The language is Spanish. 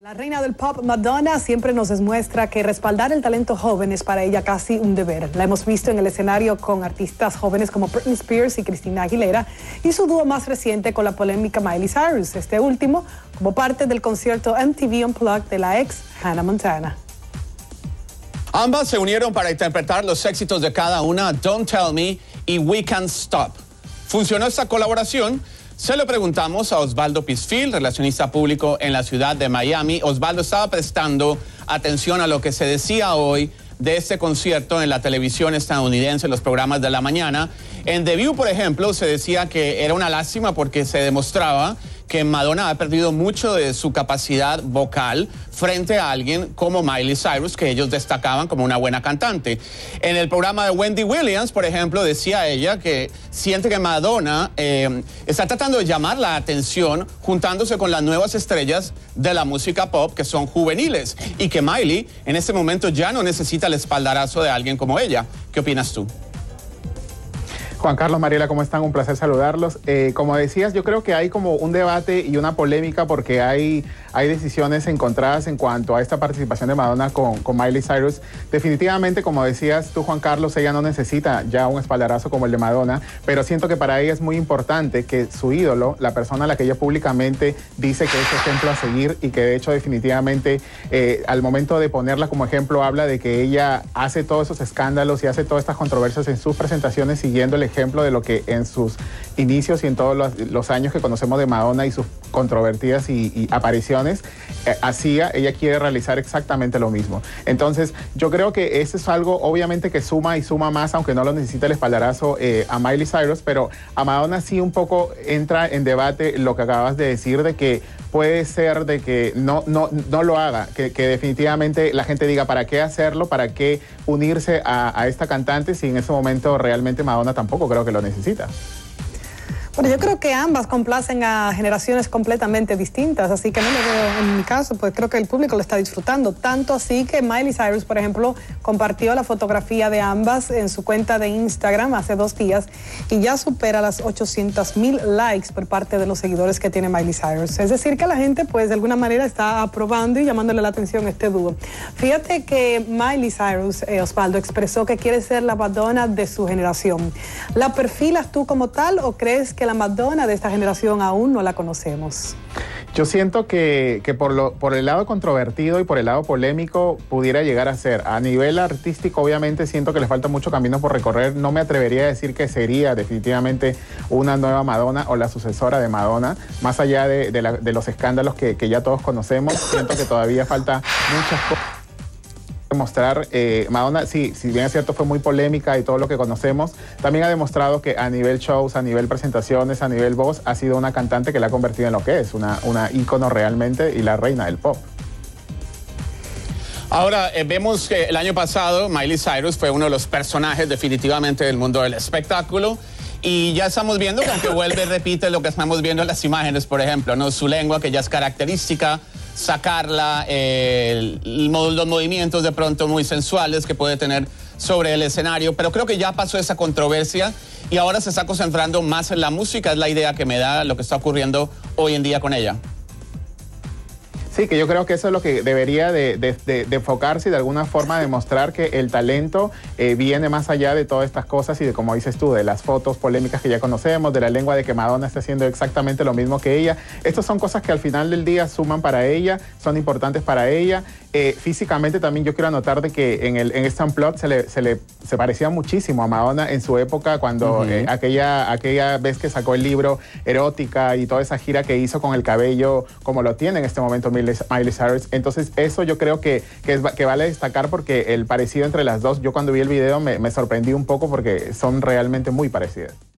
La reina del pop, Madonna, siempre nos demuestra que respaldar el talento joven es para ella casi un deber. La hemos visto en el escenario con artistas jóvenes como Britney Spears y Christina Aguilera y su dúo más reciente con la polémica Miley Cyrus, este último como parte del concierto MTV Unplugged de la ex Hannah Montana. Ambas se unieron para interpretar los éxitos de cada una, Don't Tell Me y We Can't Stop. ¿Funcionó esta colaboración? Se lo preguntamos a Osvaldo Pisfil, relacionista público en la ciudad de Miami. Osvaldo estaba prestando atención a lo que se decía hoy de este concierto en la televisión estadounidense, en los programas de la mañana. En The View, por ejemplo, se decía que era una lástima porque se demostraba que Madonna ha perdido mucho de su capacidad vocal frente a alguien como Miley Cyrus, que ellos destacaban como una buena cantante. En el programa de Wendy Williams, por ejemplo, decía ella que siente que Madonna está tratando de llamar la atención juntándose con las nuevas estrellas de la música pop que son juveniles y que Miley en este momento ya no necesita el espaldarazo de alguien como ella. ¿Qué opinas tú? Juan Carlos, Mariela, ¿cómo están? Un placer saludarlos. Como decías, yo creo que hay como un debate y una polémica porque hay decisiones encontradas en cuanto a esta participación de Madonna con Miley Cyrus. Definitivamente, como decías tú, Juan Carlos, ella no necesita ya un espaldarazo como el de Madonna, pero siento que para ella es muy importante que su ídolo, la persona a la que ella públicamente dice que es ejemplo a seguir y que de hecho definitivamente al momento de ponerla como ejemplo habla de que ella hace todos esos escándalos y hace todas estas controversias en sus presentaciones siguiendo el ejemplo de lo que en sus inicios y en todos los años que conocemos de Madonna y sus controvertidas y apariciones hacía. Ella quiere realizar exactamente lo mismo. Entonces yo creo que eso es algo obviamente que suma y suma más, aunque no lo necesita el espaldarazo a Miley Cyrus, pero a Madonna sí un poco entra en debate lo que acabas de decir de que puede ser de que no lo haga, que definitivamente la gente diga ¿para qué hacerlo? ¿Para qué unirse a esta cantante si en ese momento realmente Madonna tampoco creo que lo necesita? Bueno, yo creo que ambas complacen a generaciones completamente distintas, así que no lo veo en mi caso, pues creo que el público lo está disfrutando. Tanto así que Miley Cyrus, por ejemplo, compartió la fotografía de ambas en su cuenta de Instagram hace 2 días y ya supera las 800,000 likes por parte de los seguidores que tiene Miley Cyrus. Es decir, que la gente, pues de alguna manera está aprobando y llamándole la atención a este dúo. Fíjate que Miley Cyrus, Osvaldo, expresó que quiere ser la Madonna de su generación. ¿La perfilas tú como tal o crees que la Madonna de esta generación aún no la conocemos? Yo siento que por el lado controvertido y por el lado polémico pudiera llegar a ser. A nivel artístico, obviamente, siento que le falta mucho camino por recorrer. No me atrevería a decir que sería definitivamente una nueva Madonna o la sucesora de Madonna. Más allá de los escándalos que ya todos conocemos, siento que todavía falta muchas cosas demostrar. Madonna, sí, si bien es cierto, fue muy polémica y todo lo que conocemos, también ha demostrado que a nivel shows, a nivel presentaciones, a nivel voz, ha sido una cantante que la ha convertido en lo que es, una ícono realmente y la reina del pop. Ahora, vemos que el año pasado Miley Cyrus fue uno de los personajes definitivamente del mundo del espectáculo. Y ya estamos viendo que aunque vuelve y repite lo que estamos viendo en las imágenes, por ejemplo, ¿no? Su lengua, que ya es característica, sacarla, los movimientos de pronto muy sensuales que puede tener sobre el escenario, pero creo que ya pasó esa controversia y ahora se está concentrando más en la música, es la idea que me da lo que está ocurriendo hoy en día con ella. Sí, que yo creo que eso es lo que debería de enfocarse y de alguna forma demostrar que el talento viene más allá de todas estas cosas y de, como dices tú, de las fotos polémicas que ya conocemos, de la lengua de que Madonna está haciendo exactamente lo mismo que ella. Estas son cosas que al final del día suman para ella, son importantes para ella. Físicamente también yo quiero anotar de que en este Unplugged se parecía muchísimo a Madonna en su época cuando aquella vez que sacó el libro Erótica y toda esa gira que hizo con el cabello como lo tiene en este momento Miley Cyrus. Entonces eso yo creo que vale destacar porque el parecido entre las dos, yo cuando vi el video me sorprendí un poco porque son realmente muy parecidas.